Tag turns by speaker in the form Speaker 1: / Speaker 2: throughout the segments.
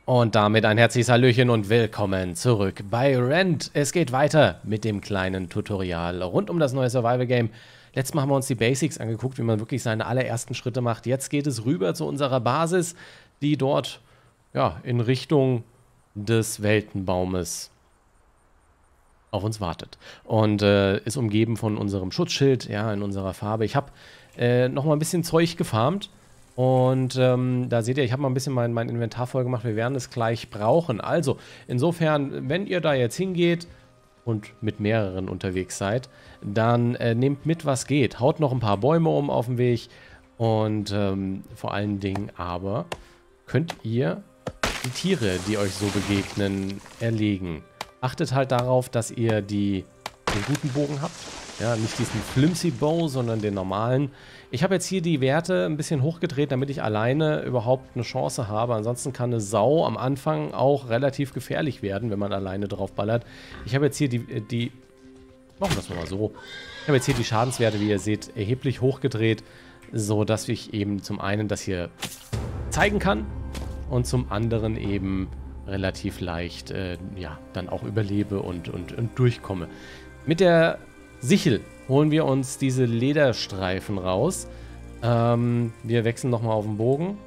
Speaker 1: Und damit ein herzliches Hallöchen und willkommen zurück bei Rent. Es geht weiter mit dem kleinen Tutorial rund um das neue Survival-Game. Letztes Mal haben wir uns die Basics angeguckt, wie man wirklich seine allerersten Schritte macht. Jetzt geht es rüber zu unserer Basis, die dort ja, in Richtung des Weltenbaumes auf uns wartet. Und ist umgeben von unserem Schutzschild, ja, in unserer Farbe. Ich habe nochmal ein bisschen Zeug gefarmt. Und da seht ihr, ich habe mal ein bisschen mein Inventar voll gemacht. Wir werden es gleich brauchen. Also, insofern, wenn ihr da jetzt hingeht und mit mehreren unterwegs seid, dann nehmt mit, was geht. Haut noch ein paar Bäume um auf dem Weg. Und vor allen Dingen aber könnt ihr die Tiere, die euch so begegnen, erlegen. Achtet halt darauf, dass ihr den guten Bogen habt. Ja, nicht diesen Flimsy Bow, sondern den normalen. Ich habe jetzt hier die Werte ein bisschen hochgedreht, damit ich alleine überhaupt eine Chance habe. Ansonsten kann eine Sau am Anfang auch relativ gefährlich werden, wenn man alleine drauf ballert. Ich habe jetzt hier machen wir das nochmal so. Ich habe jetzt hier die Schadenswerte, wie ihr seht, erheblich hochgedreht, so dass ich eben zum einen das hier zeigen kann und zum anderen eben relativ leicht ja, dann auch überlebe und durchkomme. Mit der Sichel holen wir uns diese Lederstreifen raus. Wir wechseln nochmal auf den Bogen.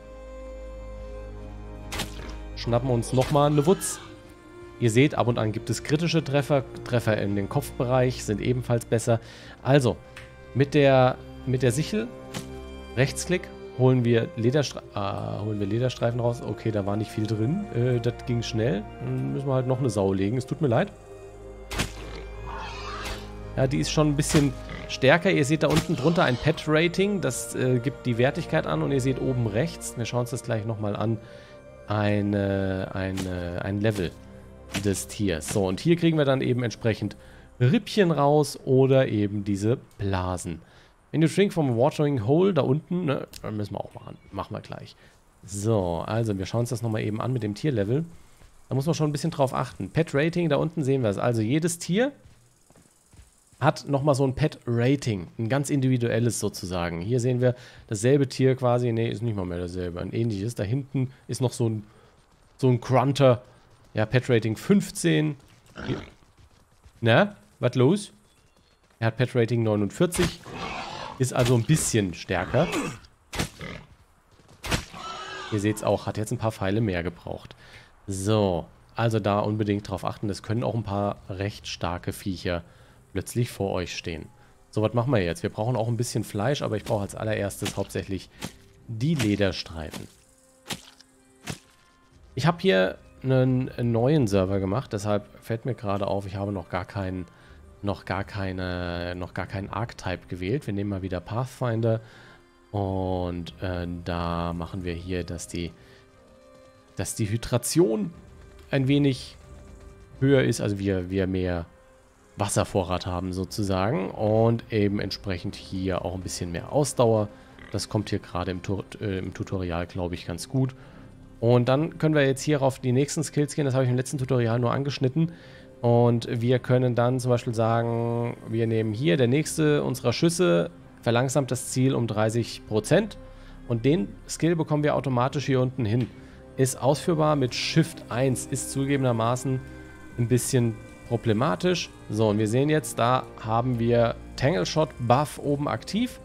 Speaker 1: Schnappen uns nochmal eine Wutz. Ihr seht, ab und an gibt es kritische Treffer. Treffer in den Kopfbereich sind ebenfalls besser. Also, mit der Sichel, Rechtsklick, holen wir Lederstreifen raus. Okay, da war nicht viel drin. Das ging schnell. Dann müssen wir halt noch eine Sau legen. Es tut mir leid. Ja, die ist schon ein bisschen stärker. Ihr seht da unten drunter ein Pet-Rating. Das gibt die Wertigkeit an. Und ihr seht oben rechts, wir schauen uns das gleich nochmal an, ein Level des Tiers. So, und hier kriegen wir dann eben entsprechend Rippchen raus oder eben diese Blasen. Wenn du drink from a watering hole, da unten, ne, müssen wir auch machen. Machen wir gleich. So, also wir schauen uns das nochmal eben an mit dem Tierlevel. Da muss man schon ein bisschen drauf achten. Pet-Rating, da unten sehen wir es. Also jedes Tier hat nochmal so ein Pet-Rating, ein ganz individuelles sozusagen. Hier sehen wir dasselbe Tier quasi, nee, ist nicht mal mehr dasselbe, ein ähnliches. Da hinten ist noch so ein Grunter, ja, Pet-Rating 15. Hier. Na, was los? Er hat Pet-Rating 49, ist also ein bisschen stärker. Ihr seht es auch, hat jetzt ein paar Pfeile mehr gebraucht. So, also da unbedingt drauf achten, das können auch ein paar recht starke Viecher plötzlich vor euch stehen. So, was machen wir jetzt? Wir brauchen auch ein bisschen Fleisch, aber ich brauche als allererstes hauptsächlich die Lederstreifen. Ich habe hier einen neuen Server gemacht, deshalb fällt mir gerade auf, ich habe noch gar keinen Archetype gewählt. Wir nehmen mal wieder Pathfinder und da machen wir hier, dass die Hydration ein wenig höher ist, also wir mehr Wasservorrat haben sozusagen und eben entsprechend hier auch ein bisschen mehr Ausdauer. Das kommt hier gerade im Tutorial, glaube ich, ganz gut. Und dann können wir jetzt hier auf die nächsten Skills gehen. Das habe ich im letzten Tutorial nur angeschnitten. Und wir können dann zum Beispiel sagen, wir nehmen hier, der nächste unserer Schüsse verlangsamt das Ziel um 30%. Und den Skill bekommen wir automatisch hier unten hin. Ist ausführbar mit Shift 1, ist zugegebenermaßen ein bisschen problematisch. So, und wir sehen jetzt, da haben wir Tangle Shot Buff oben aktiv.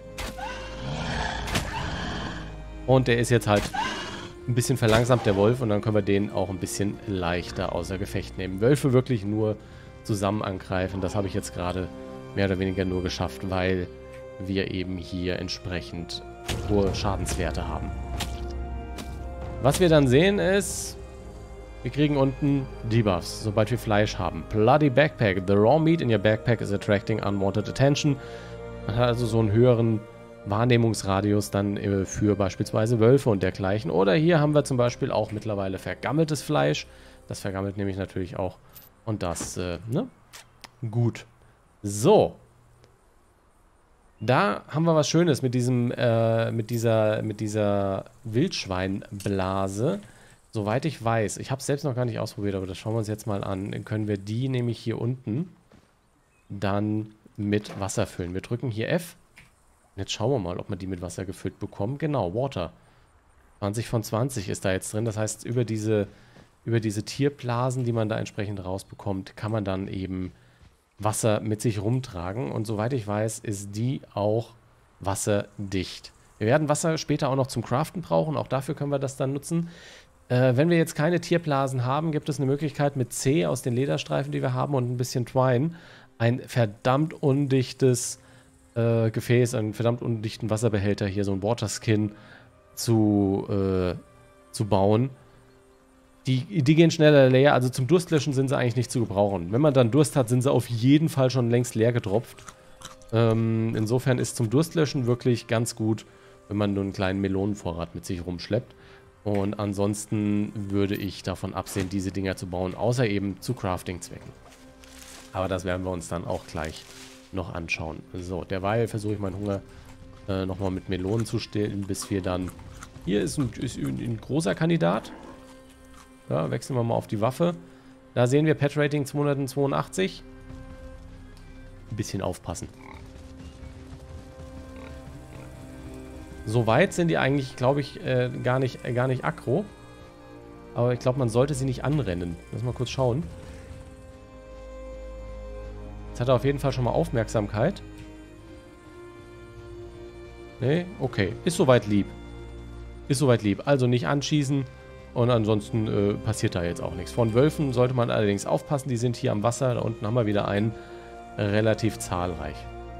Speaker 1: Und der ist jetzt halt ein bisschen verlangsamt, der Wolf, und dann können wir den auch ein bisschen leichter außer Gefecht nehmen. Wölfe wirklich nur zusammen angreifen, das habe ich jetzt gerade mehr oder weniger nur geschafft, weil wir eben hier entsprechend hohe Schadenswerte haben. Was wir dann sehen ist, wir kriegen unten Debuffs, sobald wir Fleisch haben. Bloody Backpack. The raw meat in your backpack is attracting unwanted attention. Man hat also so einen höheren Wahrnehmungsradius dann für beispielsweise Wölfe und dergleichen. Oder hier haben wir zum Beispiel auch mittlerweile vergammeltes Fleisch. Das vergammelt nämlich natürlich auch. Und das, ne? Gut. So. Da haben wir was Schönes mit dieser Wildschweinblase. Soweit ich weiß, ich habe es selbst noch gar nicht ausprobiert, aber das schauen wir uns jetzt mal an. Dann können wir die nämlich hier unten dann mit Wasser füllen. Wir drücken hier F. Und jetzt schauen wir mal, ob wir die mit Wasser gefüllt bekommen. Genau, Water. 20 von 20 ist da jetzt drin. Das heißt, über diese Tierblasen, die man da entsprechend rausbekommt, kann man dann eben Wasser mit sich rumtragen. Und soweit ich weiß, ist die auch wasserdicht. Wir werden Wasser später auch noch zum Craften brauchen. Auch dafür können wir das dann nutzen. Wenn wir jetzt keine Tierblasen haben, gibt es eine Möglichkeit mit C aus den Lederstreifen, die wir haben, und ein bisschen Twine, ein verdammt undichtes Gefäß, einen verdammt undichten Wasserbehälter, hier so ein Waterskin zu bauen. Die gehen schneller leer, also zum Durstlöschen sind sie eigentlich nicht zu gebrauchen. Wenn man dann Durst hat, sind sie auf jeden Fall schon längst leer getropft. Insofern ist zum Durstlöschen wirklich ganz gut, wenn man nur einen kleinen Melonenvorrat mit sich rumschleppt. Und ansonsten würde ich davon absehen, diese Dinger zu bauen, außer eben zu Crafting-Zwecken. Aber das werden wir uns dann auch gleich noch anschauen. So, derweil versuche ich meinen Hunger nochmal mit Melonen zu stillen, bis wir dann... Hier ist ein großer Kandidat. Ja, wechseln wir mal auf die Waffe. Da sehen wir Pet-Rating 282. Ein bisschen aufpassen. So weit sind die eigentlich, glaube ich, gar nicht aggro. Aber ich glaube, man sollte sie nicht anrennen. Lass mal kurz schauen. Jetzt hat er auf jeden Fall schon mal Aufmerksamkeit. Nee, okay. Ist soweit lieb. Ist soweit lieb. Also nicht anschießen. Und ansonsten passiert da jetzt auch nichts. Von Wölfen sollte man allerdings aufpassen. Die sind hier am Wasser. Da unten haben wir wieder einen. Relativ zahlreich.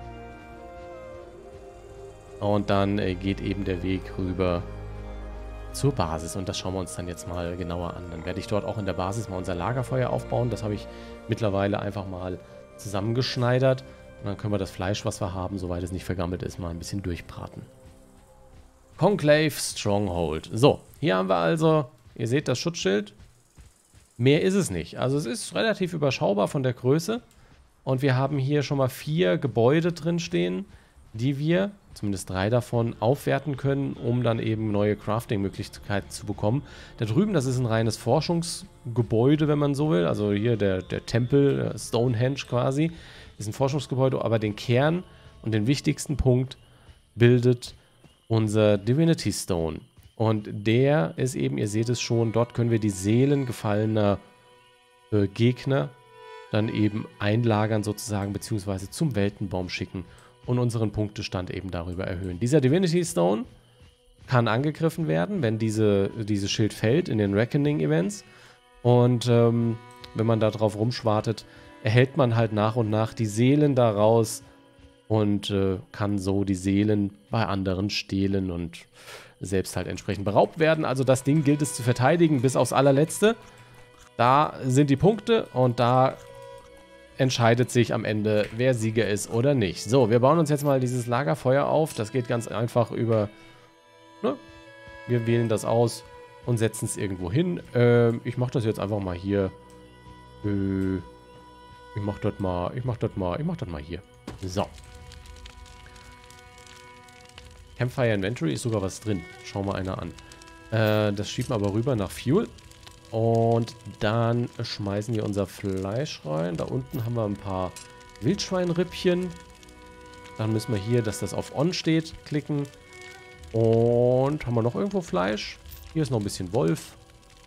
Speaker 1: Und dann geht eben der Weg rüber zur Basis. Und das schauen wir uns dann jetzt mal genauer an. Dann werde ich dort auch in der Basis mal unser Lagerfeuer aufbauen. Das habe ich mittlerweile einfach mal zusammengeschneidert. Und dann können wir das Fleisch, was wir haben, soweit es nicht vergammelt ist, mal ein bisschen durchbraten. Conclave Stronghold. So, hier haben wir also, ihr seht das Schutzschild. Mehr ist es nicht. Also es ist relativ überschaubar von der Größe. Und wir haben hier schon mal 4 Gebäude drin stehen, die wir, zumindest 3 davon, aufwerten können, um dann eben neue Crafting-Möglichkeiten zu bekommen. Da drüben, das ist ein reines Forschungsgebäude, wenn man so will. Also hier der Tempel, Stonehenge quasi, ist ein Forschungsgebäude, aber den Kern und den wichtigsten Punkt bildet unser Divinity Stone. Und der ist eben, ihr seht es schon, dort können wir die Seelen gefallener Gegner dann eben einlagern sozusagen, beziehungsweise zum Weltenbaum schicken und unseren Punktestand eben darüber erhöhen. Dieser Divinity Stone kann angegriffen werden, wenn dieses Schild fällt in den Reckoning-Events. Und wenn man da drauf rumschwartet, erhält man halt nach und nach die Seelen daraus und kann so die Seelen bei anderen stehlen und selbst halt entsprechend beraubt werden. Also das Ding gilt es zu verteidigen bis aufs allerletzte. Da sind die Punkte und da entscheidet sich am Ende, wer Sieger ist oder nicht. So, wir bauen uns jetzt mal dieses Lagerfeuer auf. Das geht ganz einfach über... Ne? Wir wählen das aus und setzen es irgendwo hin. Ich mache das jetzt einfach mal hier. Ich mach das mal hier. So. Campfire Inventory ist sogar was drin. Schau mal einer an. Das schieben wir aber rüber nach Fuel. Und dann schmeißen wir unser Fleisch rein. Da unten haben wir ein paar Wildschweinrippchen. Dann müssen wir hier, dass das auf On steht, klicken. Und haben wir noch irgendwo Fleisch? Hier ist noch ein bisschen Wolf.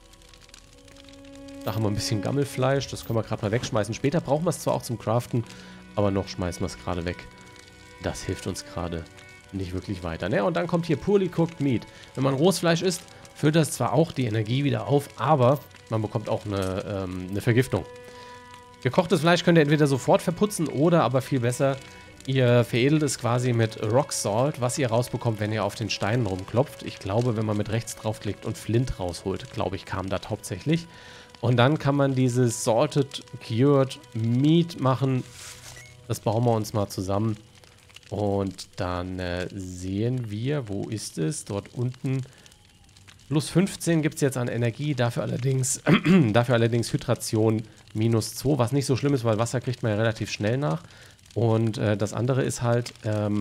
Speaker 1: Da haben wir ein bisschen Gammelfleisch. Das können wir gerade mal wegschmeißen. Später brauchen wir es zwar auch zum Craften, aber noch schmeißen wir es gerade weg. Das hilft uns gerade nicht wirklich weiter. Ne? Und dann kommt hier Poorly Cooked Meat. Wenn man rohes Fleisch isst, füllt das zwar auch die Energie wieder auf, aber man bekommt auch eine Vergiftung. Gekochtes Fleisch könnt ihr entweder sofort verputzen oder aber viel besser, ihr veredelt es quasi mit Rock Salt, was ihr rausbekommt, wenn ihr auf den Steinen rumklopft. Ich glaube, wenn man mit rechts draufklickt und Flint rausholt, glaube ich, kam das hauptsächlich. Und dann kann man dieses Salted Cured Meat machen. Das bauen wir uns mal zusammen. Und dann sehen wir, wo ist es? Dort unten. Plus 15 gibt es jetzt an Energie, dafür allerdings Hydration minus 2, was nicht so schlimm ist, weil Wasser kriegt man ja relativ schnell nach. Und das andere ist halt,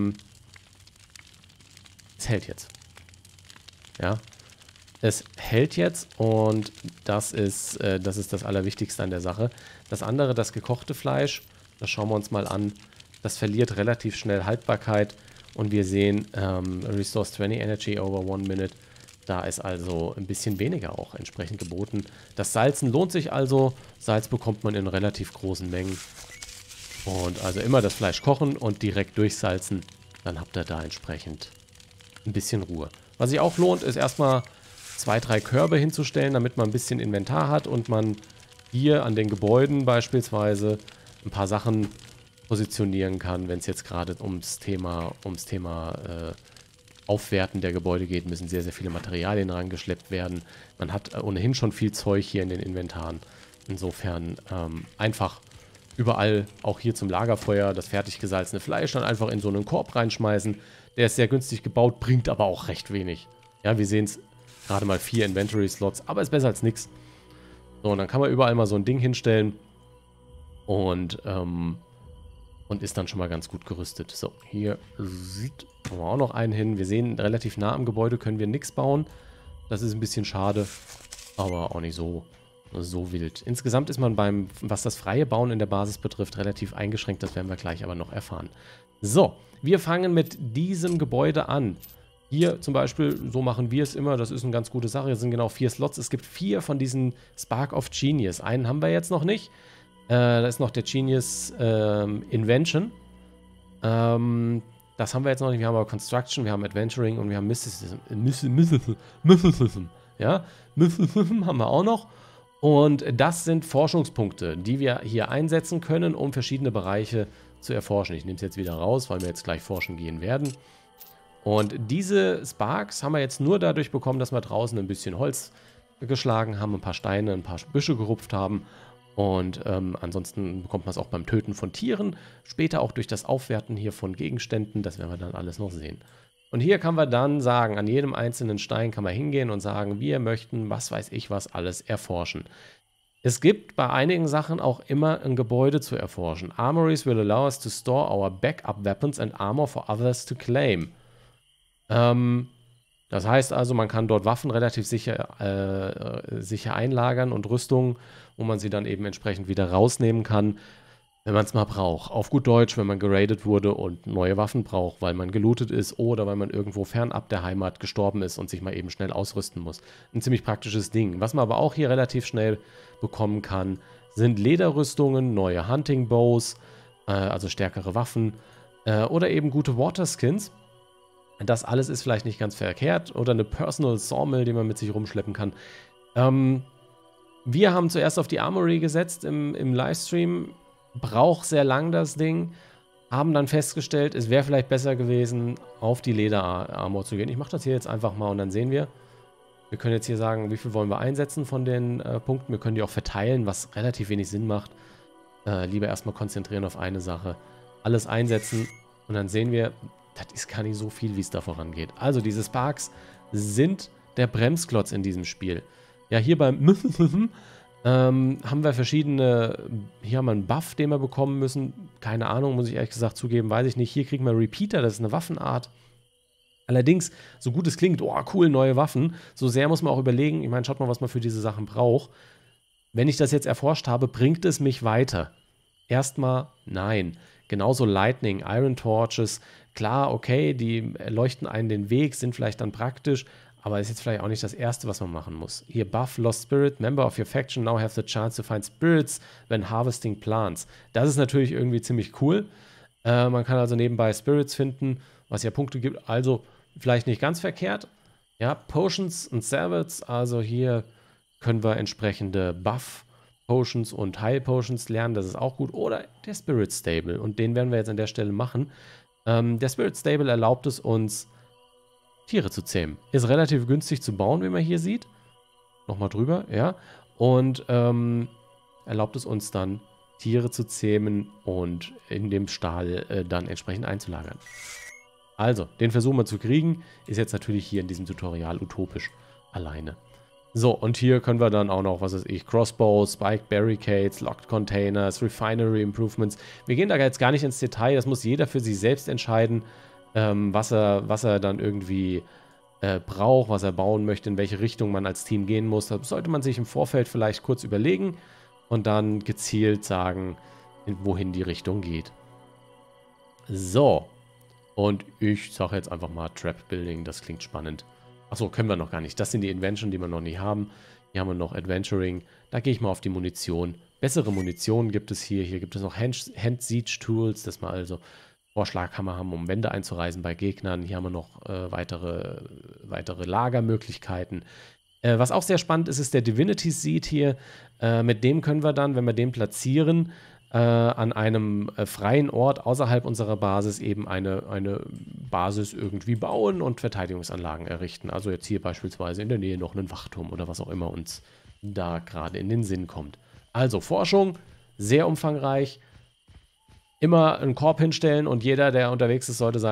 Speaker 1: es hält jetzt. Ja, es hält jetzt und das ist das Allerwichtigste an der Sache. Das andere, das gekochte Fleisch, das schauen wir uns mal an, das verliert relativ schnell Haltbarkeit und wir sehen, restores 20 Energy over 1 minute. Da ist also ein bisschen weniger auch entsprechend geboten. Das Salzen lohnt sich also. Salz bekommt man in relativ großen Mengen. Und also immer das Fleisch kochen und direkt durchsalzen. Dann habt ihr da entsprechend ein bisschen Ruhe. Was sich auch lohnt, ist erstmal 2, 3 Körbe hinzustellen, damit man ein bisschen Inventar hat und man hier an den Gebäuden beispielsweise ein paar Sachen positionieren kann. Wenn es jetzt gerade ums Thema Aufwerten der Gebäude geht, müssen sehr, sehr viele Materialien rangeschleppt werden. Man hat ohnehin schon viel Zeug hier in den Inventaren. Insofern einfach überall, auch hier zum Lagerfeuer, das fertig gesalzene Fleisch dann einfach in so einen Korb reinschmeißen. Der ist sehr günstig gebaut, bringt aber auch recht wenig. Ja, wir sehen es, gerade mal 4 Inventory-Slots, aber ist besser als nichts. So, und dann kann man überall mal so ein Ding hinstellen und ist dann schon mal ganz gut gerüstet. So, hier sieht man auch noch einen hin. Wir sehen, relativ nah am Gebäude können wir nichts bauen. Das ist ein bisschen schade, aber auch nicht so wild. Insgesamt ist man was das freie Bauen in der Basis betrifft, relativ eingeschränkt. Das werden wir gleich aber noch erfahren. So, wir fangen mit diesem Gebäude an. Hier zum Beispiel, so machen wir es immer, das ist eine ganz gute Sache. Hier sind genau 4 Slots. Es gibt 4 von diesen Spark of Genius. Einen haben wir jetzt noch nicht. Da ist noch der Genius Invention. Das haben wir jetzt noch nicht. Wir haben aber Construction, wir haben Adventuring und wir haben Mysticism. Ja, Mysticism haben wir auch noch. Und das sind Forschungspunkte, die wir hier einsetzen können, um verschiedene Bereiche zu erforschen. Ich nehme es jetzt wieder raus, weil wir jetzt gleich forschen gehen werden. Und diese Sparks haben wir jetzt nur dadurch bekommen, dass wir draußen ein bisschen Holz geschlagen haben, ein paar Steine, ein paar Büsche gerupft haben. Und ansonsten bekommt man es auch beim Töten von Tieren, später auch durch das Aufwerten hier von Gegenständen. Das werden wir dann alles noch sehen. Und hier kann man dann sagen, an jedem einzelnen Stein kann man hingehen und sagen, wir möchten, was weiß ich was, alles erforschen. Es gibt bei einigen Sachen auch immer ein Gebäude zu erforschen. Armories will allow us to store our backup weapons and armor for others to claim. Das heißt also, man kann dort Waffen relativ sicher einlagern und Rüstungen, wo man sie dann eben entsprechend wieder rausnehmen kann, wenn man es mal braucht. Auf gut Deutsch, wenn man geradet wurde und neue Waffen braucht, weil man gelootet ist oder weil man irgendwo fernab der Heimat gestorben ist und sich mal eben schnell ausrüsten muss. Ein ziemlich praktisches Ding. Was man aber auch hier relativ schnell bekommen kann, sind Lederrüstungen, neue Hunting Bows, also stärkere Waffen oder eben gute Waterskins. Das alles ist vielleicht nicht ganz verkehrt. Oder eine Personal Sawmill, die man mit sich rumschleppen kann. Wir haben zuerst auf die Armory gesetzt im Livestream. Braucht sehr lang das Ding. Haben dann festgestellt, es wäre vielleicht besser gewesen, auf die Lederarmor zu gehen. Ich mache das hier jetzt einfach mal und dann sehen wir. Wir können jetzt hier sagen, wie viel wollen wir einsetzen von den Punkten. Wir können die auch verteilen, was relativ wenig Sinn macht. Lieber erstmal konzentrieren auf eine Sache. Alles einsetzen und dann sehen wir, das ist gar nicht so viel, wie es da vorangeht. Also diese Sparks sind der Bremsklotz in diesem Spiel. Ja, hier beim haben wir verschiedene, hier haben wir einen Buff, den wir bekommen müssen. Keine Ahnung, muss ich ehrlich gesagt zugeben, weiß ich nicht. Hier kriegen wir Repeater, das ist eine Waffenart. Allerdings, so gut es klingt, oh cool, neue Waffen, so sehr muss man auch überlegen, ich meine, schaut mal, was man für diese Sachen braucht. Wenn ich das jetzt erforscht habe, bringt es mich weiter? Erstmal nein. Genauso Lightning, Iron Torches, klar, okay, die leuchten einen den Weg, sind vielleicht dann praktisch, aber ist jetzt vielleicht auch nicht das Erste, was man machen muss. Hier Buff, Lost Spirit, Member of your faction now have the chance to find spirits when harvesting plants. Das ist natürlich irgendwie ziemlich cool. Man kann also nebenbei Spirits finden, was ja Punkte gibt, also vielleicht nicht ganz verkehrt. Ja, Potions und Salvets, also hier können wir entsprechende Buff-Potions und Heil-Potions lernen, das ist auch gut. Oder der Spirit Stable, und den werden wir jetzt an der Stelle machen. Der Spirit Stable erlaubt es uns, Tiere zu zähmen. Ist relativ günstig zu bauen, wie man hier sieht. Nochmal drüber, ja. Und erlaubt es uns dann, Tiere zu zähmen und in dem Stall dann entsprechend einzulagern. Also, den versuchen wir zu kriegen. Ist jetzt natürlich hier in diesem Tutorial utopisch alleine. So, und hier können wir dann auch noch, was weiß ich, Crossbows, Spiked Barricades, Locked Containers, Refinery Improvements. Wir gehen da jetzt gar nicht ins Detail, das muss jeder für sich selbst entscheiden, was er dann irgendwie braucht, was er bauen möchte, in welche Richtung man als Team gehen muss. Das sollte man sich im Vorfeld vielleicht kurz überlegen und dann gezielt sagen, wohin die Richtung geht. So, und ich sage jetzt einfach mal Trap Building, das klingt spannend. Achso, können wir noch gar nicht. Das sind die Invention, die wir noch nicht haben. Hier haben wir noch Adventuring. Da gehe ich mal auf die Munition. Bessere Munition gibt es hier. Hier gibt es noch Hand-Siege-Tools, dass wir also Vorschlaghammer haben, um Wände einzureißen bei Gegnern. Hier haben wir noch weitere Lagermöglichkeiten. Was auch sehr spannend ist, ist der Divinity Seed hier. Mit dem können wir dann, wenn wir den platzieren, an einem freien Ort außerhalb unserer Basis eben eine Basis irgendwie bauen und Verteidigungsanlagen errichten. Also jetzt hier beispielsweise in der Nähe noch einen Wachturm oder was auch immer uns da gerade in den Sinn kommt. Also Forschung, sehr umfangreich. Immer einen Korb hinstellen und jeder, der unterwegs ist, sollte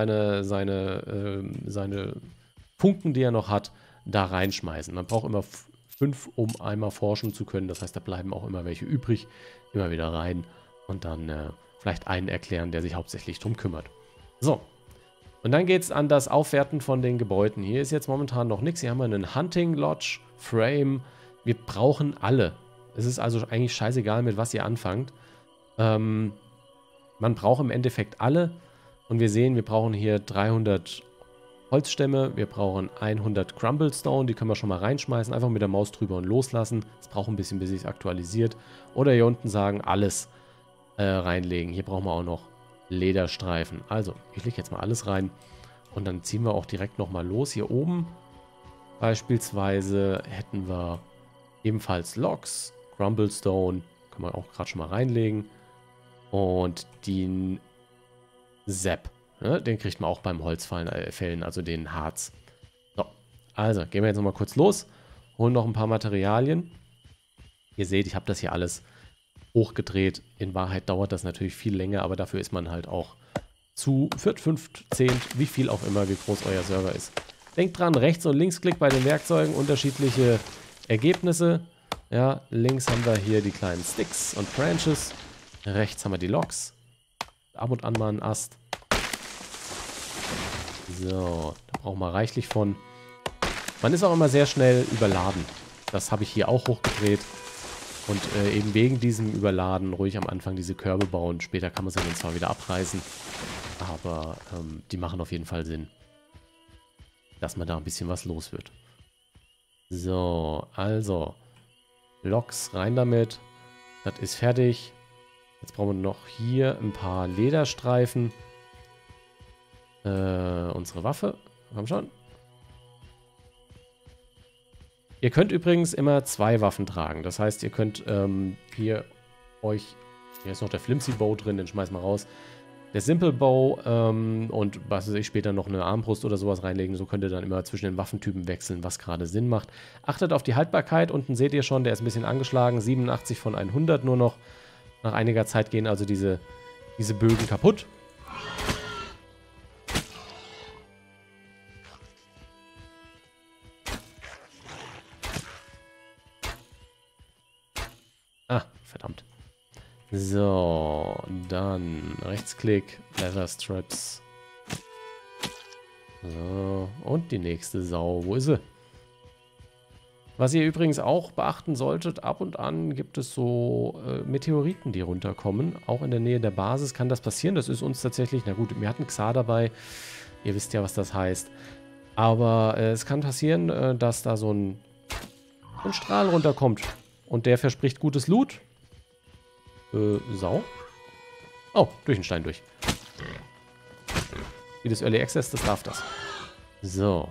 Speaker 1: seine Funken, die er noch hat, da reinschmeißen. Man braucht immer 5, um einmal forschen zu können. Das heißt, da bleiben auch immer welche übrig. Immer wieder rein und dann vielleicht einen erklären, der sich hauptsächlich drum kümmert. So. Und dann geht es an das Aufwerten von den Gebäuden. Hier ist jetzt momentan noch nichts. Hier haben wir einen Hunting Lodge, Frame. Wir brauchen alle. Es ist also eigentlich scheißegal, mit was ihr anfangt. Man braucht im Endeffekt alle. Und wir sehen, wir brauchen hier 300 Holzstämme. Wir brauchen 100 Crumblestone. Die können wir schon mal reinschmeißen. Einfach mit der Maus drüber und loslassen. Es braucht ein bisschen, bis sich es aktualisiert. Oder hier unten sagen, alles reinlegen. Hier brauchen wir auch noch Lederstreifen. Also, ich lege jetzt mal alles rein. Und dann ziehen wir auch direkt nochmal los. Hier oben beispielsweise hätten wir ebenfalls Logs, Crumblestone. Können wir auch gerade schon mal reinlegen. Und den Zap. Ne? Den kriegt man auch beim Holzfällen, also den Harz. So, also gehen wir jetzt nochmal kurz los. Holen noch ein paar Materialien. Ihr seht, ich habe das hier alles hochgedreht. In Wahrheit dauert das natürlich viel länger, aber dafür ist man halt auch zu 4, 5, 10, wie viel auch immer, wie groß euer Server ist. Denkt dran, Rechts- und Linksklick bei den Werkzeugen, unterschiedliche Ergebnisse. Ja, links haben wir hier die kleinen Sticks und Branches. Rechts haben wir die Logs. Ab und an mal einen Ast. So, da brauchen wir reichlich von. Man ist auch immer sehr schnell überladen. Das habe ich hier auch hochgedreht. Und eben wegen diesem Überladen ruhig am Anfang diese Körbe bauen. Später kann man sie dann zwar wieder abreißen. Aber die machen auf jeden Fall Sinn. Dass man da ein bisschen was los wird. So, also. Loks rein damit. Das ist fertig. Jetzt brauchen wir noch hier ein paar Lederstreifen. Unsere Waffe. Komm schon. Ihr könnt übrigens immer 2 Waffen tragen. Das heißt, ihr könnt hier euch... Hier ist noch der Flimsy Bow drin, den schmeißen wir raus. Der Simple Bow und was weiß ich, später noch eine Armbrust oder sowas reinlegen. So könnt ihr dann immer zwischen den Waffentypen wechseln, was gerade Sinn macht. Achtet auf die Haltbarkeit. Unten seht ihr schon, der ist ein bisschen angeschlagen. 87 von 100 nur noch. Nach einiger Zeit gehen also diese Bögen kaputt. Ah, verdammt. So, dann Rechtsklick, Leather Strips. So, und die nächste Sau. Wo ist sie? Was ihr übrigens auch beachten solltet, ab und an gibt es so Meteoriten, die runterkommen. Auch in der Nähe der Basis kann das passieren. Das ist uns tatsächlich, na gut, wir hatten Xar dabei. Ihr wisst ja, was das heißt. Aber es kann passieren, dass da so ein Strahl runterkommt. Und der verspricht gutes Loot. Sau. Oh, durch den Stein durch. Wie das Early Access, das darf das. So.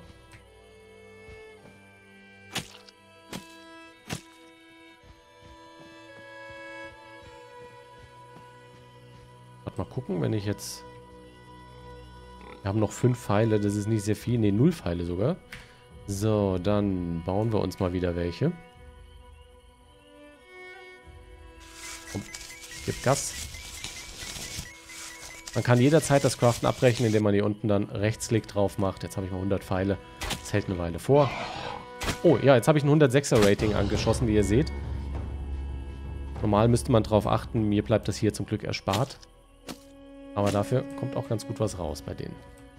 Speaker 1: Mal gucken, wenn ich jetzt... Wir haben noch 5 Pfeile, das ist nicht sehr viel. Ne, 0 Pfeile sogar. So, dann bauen wir uns mal wieder welche. Komm, gib Gas. Man kann jederzeit das Craften abbrechen, indem man hier unten dann Rechtsklick drauf macht. Jetzt habe ich mal 100 Pfeile. Das hält eine Weile vor. Oh, ja, jetzt habe ich ein 106er Rating angeschossen, wie ihr seht. Normal müsste man drauf achten. Mir bleibt das hier zum Glück erspart. Aber dafür kommt auch ganz gut was raus bei denen.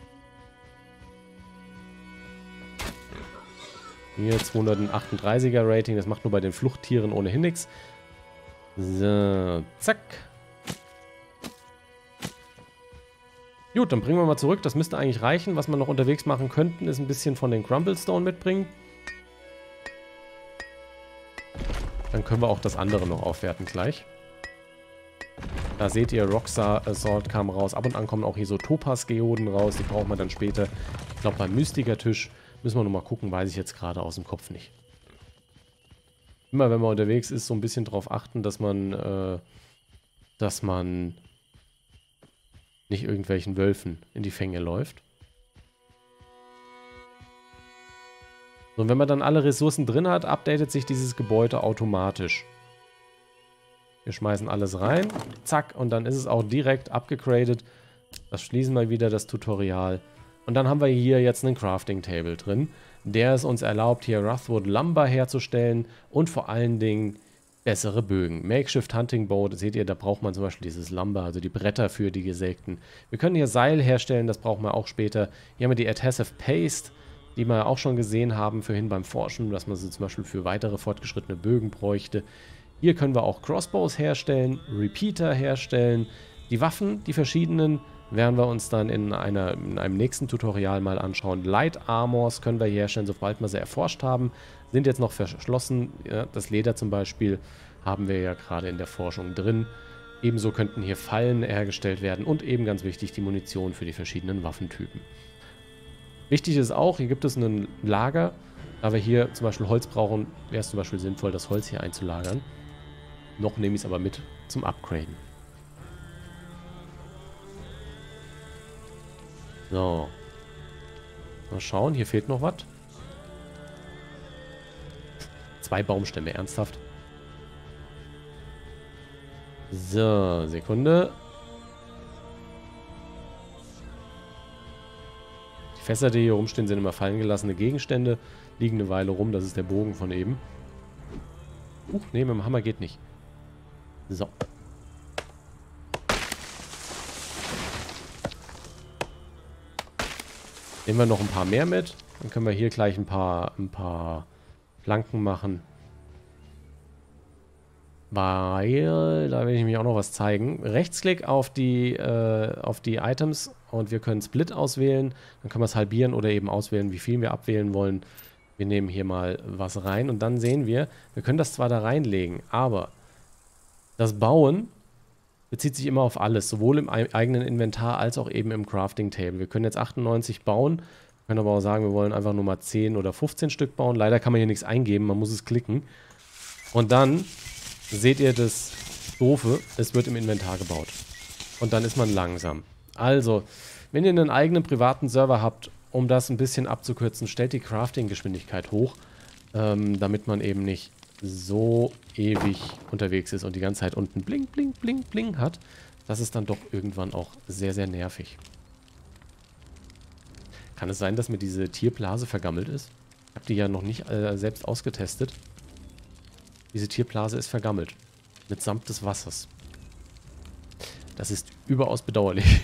Speaker 1: Hier 238er Rating. Das macht nur bei den Fluchttieren ohnehin nichts. So, zack. Gut, dann bringen wir mal zurück. Das müsste eigentlich reichen. Was wir noch unterwegs machen könnten, ist ein bisschen von den Crumblestone mitbringen. Dann können wir auch das andere noch aufwerten gleich. Da seht ihr, Roxa Assault kam raus. Ab und an kommen auch hier so Topaz-Geoden raus. Die brauchen wir dann später. Ich glaube, beim Mystiker-Tisch müssen wir nochmal gucken. Weiß ich jetzt gerade aus dem Kopf nicht. Immer wenn man unterwegs ist, so ein bisschen drauf achten, dass man nicht irgendwelchen Wölfen in die Fänge läuft. So, und wenn man dann alle Ressourcen drin hat, updatet sich dieses Gebäude automatisch. Wir schmeißen alles rein, zack, und dann ist es auch direkt abgegradet. Das schließen wir wieder, das Tutorial. Und dann haben wir hier jetzt einen Crafting Table drin, der es uns erlaubt, hier Rothwood Lumber herzustellen und vor allen Dingen bessere Bögen. Makeshift Hunting Bow, das seht ihr, da braucht man zum Beispiel dieses Lumber, also die Bretter für die Gesägten. Wir können hier Seil herstellen, das brauchen wir auch später. Hier haben wir die Adhesive Paste, die wir auch schon gesehen haben vorhin beim Forschen, dass man sie zum Beispiel für weitere fortgeschrittene Bögen bräuchte. Hier können wir auch Crossbows herstellen, Repeater herstellen. Die Waffen, die verschiedenen, werden wir uns dann in einem nächsten Tutorial mal anschauen. Light Armors können wir hier herstellen, sobald wir sie erforscht haben. Sind jetzt noch verschlossen. Ja, das Leder zum Beispiel haben wir ja gerade in der Forschung drin. Ebenso könnten hier Fallen hergestellt werden und eben ganz wichtig die Munition für die verschiedenen Waffentypen. Wichtig ist auch, hier gibt es ein Lager. Da wir hier zum Beispiel Holz brauchen, wäre es zum Beispiel sinnvoll, das Holz hier einzulagern. Noch nehme ich es aber mit zum Upgraden. So. Mal schauen, hier fehlt noch was. 2 Baumstämme, ernsthaft. So, Sekunde. Die Fässer, die hier rumstehen, sind immer fallen gelassene Gegenstände. Liegen eine Weile rum, das ist der Bogen von eben. Nee, mit dem Hammer geht nicht. So. Nehmen wir noch ein paar mehr mit. Dann können wir hier gleich ein paar Planken machen. Weil, da will ich nämlich auch noch was zeigen. Rechtsklick auf die Items und wir können Split auswählen. Dann können wir es halbieren oder eben auswählen, wie viel wir abwählen wollen. Wir nehmen hier mal was rein und dann sehen wir können das zwar da reinlegen, aber das Bauen bezieht sich immer auf alles, sowohl im eigenen Inventar als auch eben im Crafting Table. Wir können jetzt 98 bauen, können aber auch sagen, wir wollen einfach nur mal 10 oder 15 Stück bauen. Leider kann man hier nichts eingeben, man muss es klicken. Und dann seht ihr das Doofe, es wird im Inventar gebaut. Und dann ist man langsam. Also, wenn ihr einen eigenen privaten Server habt, um das ein bisschen abzukürzen, stellt die Crafting-Geschwindigkeit hoch, damit man eben nicht so ewig unterwegs ist und die ganze Zeit unten bling, bling, bling, bling hat. Das ist dann doch irgendwann auch sehr, sehr nervig. Kann es sein, dass mir diese Tierblase vergammelt ist? Ich habe die ja noch nicht selbst ausgetestet. Diese Tierblase ist vergammelt. Mitsamt des Wassers. Das ist überaus bedauerlich.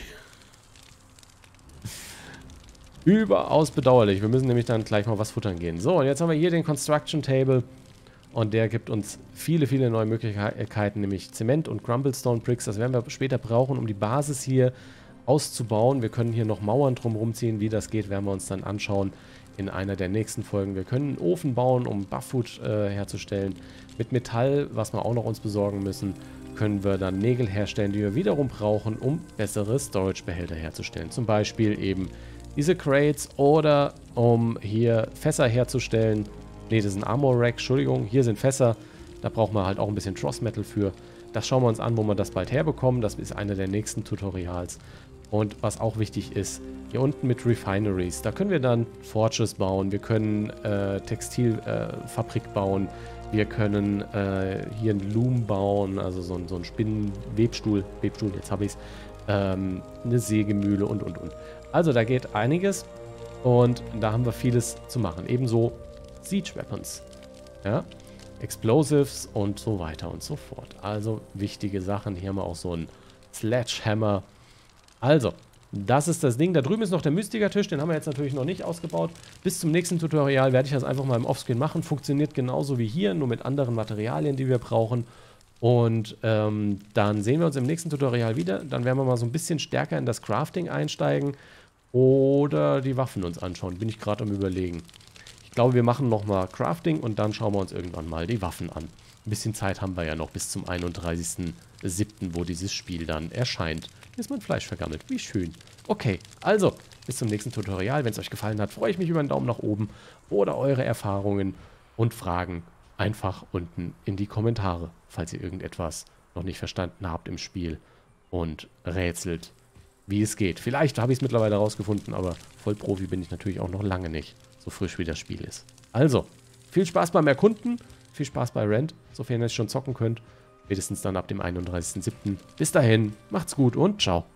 Speaker 1: Überaus bedauerlich. Wir müssen nämlich dann gleich mal was futtern gehen. So, und jetzt haben wir hier den Construction Table. Und der gibt uns viele, viele neue Möglichkeiten, nämlich Zement und Crumblestone Bricks. Das werden wir später brauchen, um die Basis hier auszubauen. Wir können hier noch Mauern drumherum ziehen. Wie das geht, werden wir uns dann anschauen in einer der nächsten Folgen. Wir können einen Ofen bauen, um Buffwood herzustellen. Mit Metall, was wir auch noch uns besorgen müssen, können wir dann Nägel herstellen, die wir wiederum brauchen, um bessere Storage-Behälter herzustellen. Zum Beispiel eben diese Crates oder um hier Fässer herzustellen. Ne, das ist ein Armor Rack, Entschuldigung. Hier sind Fässer, da brauchen wir halt auch ein bisschen Tross Metal für. Das schauen wir uns an, wo wir das bald herbekommen. Das ist einer der nächsten Tutorials. Und was auch wichtig ist, hier unten mit Refineries, da können wir dann Forges bauen, wir können Textilfabrik bauen, wir können hier einen Loom bauen, also so einen Spinnenwebstuhl, jetzt habe ich es, eine Sägemühle und. Also da geht einiges und da haben wir vieles zu machen. Ebenso Siege Weapons, ja, Explosives und so weiter und so fort. Also wichtige Sachen. Hier haben wir auch so einen Sledgehammer. Also, das ist das Ding. Da drüben ist noch der Mystiker-Tisch, den haben wir jetzt natürlich noch nicht ausgebaut. Bis zum nächsten Tutorial werde ich das einfach mal im Offscreen machen. Funktioniert genauso wie hier, nur mit anderen Materialien, die wir brauchen. Und dann sehen wir uns im nächsten Tutorial wieder. Dann werden wir mal so ein bisschen stärker in das Crafting einsteigen oder die Waffen uns anschauen. Bin ich gerade am Überlegen. Ich glaube, wir machen nochmal Crafting und dann schauen wir uns irgendwann mal die Waffen an. Ein bisschen Zeit haben wir ja noch bis zum 31.07., wo dieses Spiel dann erscheint. Hier ist mein Fleisch vergammelt. Wie schön. Okay, also, bis zum nächsten Tutorial. Wenn es euch gefallen hat, freue ich mich über einen Daumen nach oben oder eure Erfahrungen und Fragen einfach unten in die Kommentare, falls ihr irgendetwas noch nicht verstanden habt im Spiel und rätselt, wie es geht. Vielleicht habe ich es mittlerweile rausgefunden, aber Vollprofi bin ich natürlich auch noch lange nicht, so frisch wie das Spiel ist. Also, viel Spaß beim Erkunden, viel Spaß bei Rent, sofern ihr es schon zocken könnt. Spätestens dann ab dem 31.07. Bis dahin, macht's gut und ciao.